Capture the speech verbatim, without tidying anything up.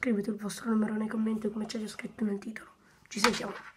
scrivete il vostro numero nei commenti come c'è già scritto nel titolo. Ci sentiamo.